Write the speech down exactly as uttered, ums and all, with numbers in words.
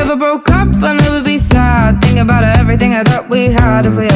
ever broke up, I'll never be sad. Think about everything I thought we had. If we